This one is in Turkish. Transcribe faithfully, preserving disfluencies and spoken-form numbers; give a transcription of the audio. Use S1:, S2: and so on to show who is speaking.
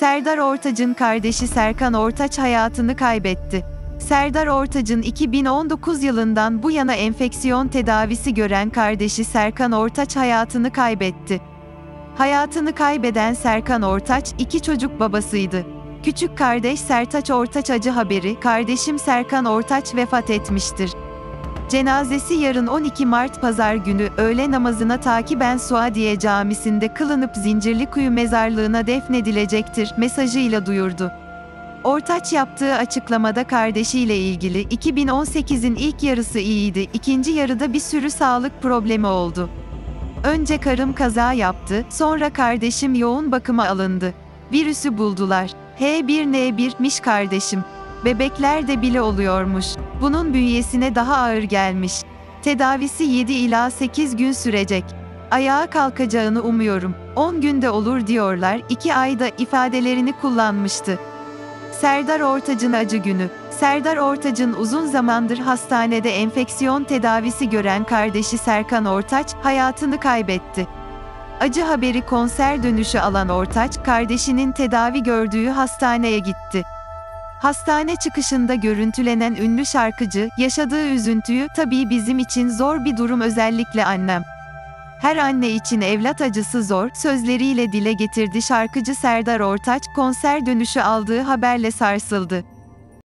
S1: Serdar Ortaç'ın kardeşi Serkan Ortaç hayatını kaybetti. Serdar Ortaç'ın iki bin on dokuz yılından bu yana enfeksiyon tedavisi gören kardeşi Serkan Ortaç hayatını kaybetti. Hayatını kaybeden Serkan Ortaç, iki çocuk babasıydı. Küçük kardeş Sertaç Ortaç acı haberi, kardeşim Serkan Ortaç vefat etmiştir. Cenazesi yarın on iki Mart Pazar günü, öğle namazına takiben Suadiye Camisi'nde kılınıp Zincirlikuyu mezarlığına defnedilecektir, mesajıyla duyurdu. Ortaç yaptığı açıklamada kardeşiyle ilgili, iki bin on sekizin ilk yarısı iyiydi, ikinci yarıda bir sürü sağlık problemi oldu. Önce karım kaza yaptı, sonra kardeşim yoğun bakıma alındı. Virüsü buldular. H bir N bir'miş kardeşim. Bebeklerde bile oluyormuş. Bunun bünyesine daha ağır gelmiş. Tedavisi yedi ila sekiz gün sürecek. Ayağa kalkacağını umuyorum. on günde olur diyorlar, iki ayda ifadelerini kullanmıştı. Serdar Ortaç'ın acı günü. Serdar Ortaç'ın uzun zamandır hastanede enfeksiyon tedavisi gören kardeşi Serkan Ortaç, hayatını kaybetti. Acı haberi konser dönüşü alan Ortaç, kardeşinin tedavi gördüğü hastaneye gitti. Hastane çıkışında görüntülenen ünlü şarkıcı, yaşadığı üzüntüyü, "Tabii bizim için zor bir durum, özellikle annem. Her anne için evlat acısı zor," sözleriyle dile getirdi şarkıcı Serdar Ortaç, konser dönüşü aldığı haberle sarsıldı.